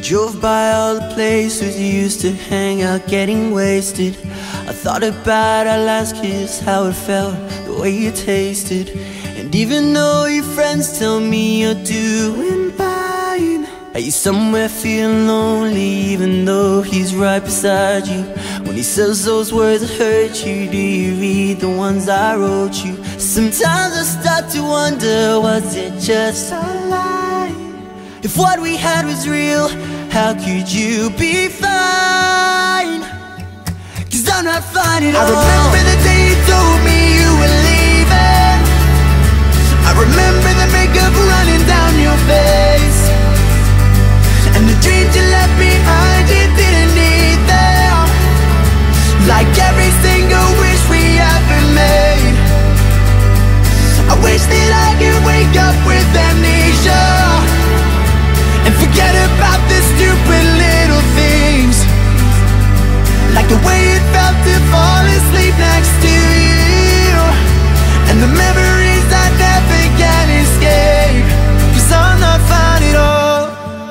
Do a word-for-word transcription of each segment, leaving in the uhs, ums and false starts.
Drove by all the places you used to hang out, getting wasted. I thought about our last kiss, how it felt, the way you tasted. And even though your friends tell me you're doing fine, are you somewhere feeling lonely even though he's right beside you? When he says those words that hurt you, do you read the ones I wrote you? Sometimes I start to wonder, was it just a lie? If what we had was real, how could you be fine? Cause I'm not fine at all. I remember the day you told me you were leaving. I remember the makeup running down your face, and the dreams you left behind you didn't need them. Like every single wish we ever made. I wish that I could wake up with amnesia and forget about the stupid little things, like the way it felt to fall asleep next to you, and the memories I never can escape. Cause I'm not fine at all.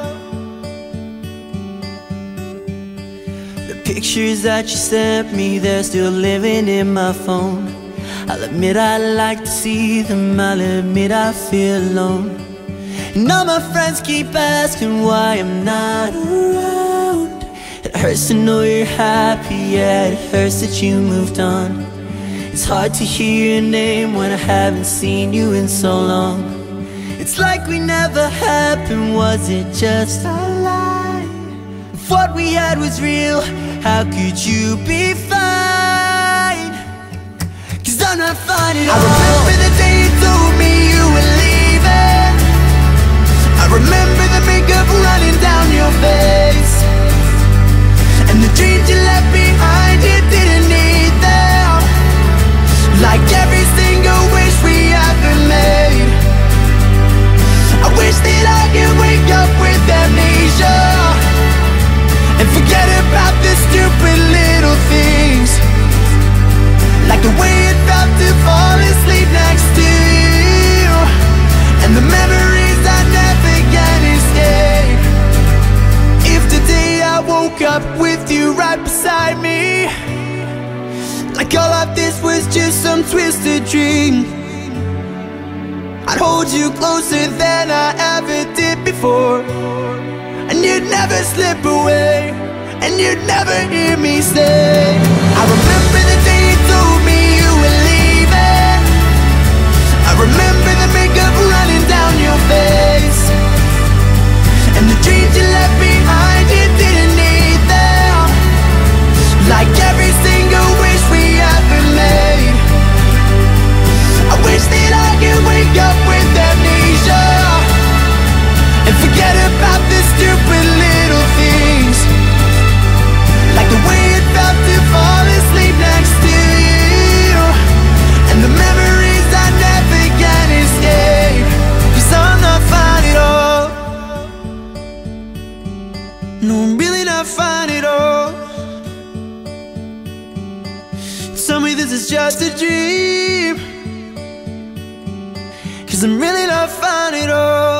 The pictures that you sent me, they're still living in my phone. I'll admit I like to see them, I'll admit I feel alone. And all my friends keep asking why I'm not around. It hurts to know you're happy, yeah, it hurts that you moved on. It's hard to hear your name when I haven't seen you in so long. It's like we never happened, was it just a lie? If what we had was real, how could you be fine? Cause I'm not fine at all. I remember the day you told me you were leaving. I remember the makeup running down your face, and the dreams you left behind you didn't need them. Like every single wish we ever made. I wish that I could wake up with amnesia and forget about the stupid little things, like the way it felt to fall asleep next to you, and the memories I never can escape. If today I woke up with you right beside me, like all of this was just some twisted dream, I'd hold you closer than I ever did before, and you'd never slip away, and you'd never hear me say, I remember the day you told me you were leaving. I remember the makeup running down your face, and the dreams you left behind you didn't need them. Like every single wish we ever made. I wish that I could wake up with amnesia and forget about the stupid little things, like the way it felt to fall asleep next to you, and the memories I never can escape. Cause I'm not fine at all. No, I'm really not fine at all. Tell me this is just a dream, cause I'm really not fine at all.